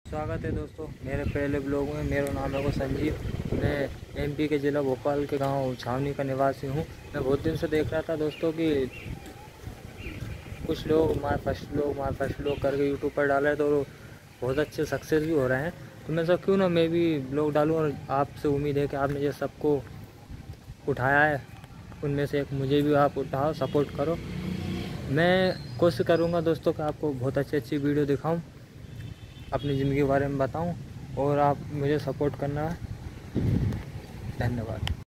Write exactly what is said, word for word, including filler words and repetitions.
स्वागत है दोस्तों मेरे पहले ब्लॉग में। मेरा नाम है को संजीव। मैं एमपी के ज़िला भोपाल के गांव छावनी का निवासी हूं। मैं बहुत दिन से देख रहा था दोस्तों कि कुछ लोग my first vlog my first vlog करके यूट्यूब पर डाल रहे हैं तो बहुत अच्छे सक्सेस भी हो रहे हैं। तो मैं सोचा क्यों ना मैं भी ब्लॉग डालूं, और आपसे उम्मीद है कि आपने ये सबको उठाया है, उनमें से एक मुझे भी आप उठाओ, सपोर्ट करो। मैं कोशिश करूँगा दोस्तों कि आपको बहुत अच्छी अच्छी वीडियो दिखाऊँ, अपनी ज़िंदगी के बारे में बताऊं, और आप मुझे सपोर्ट करना है। धन्यवाद।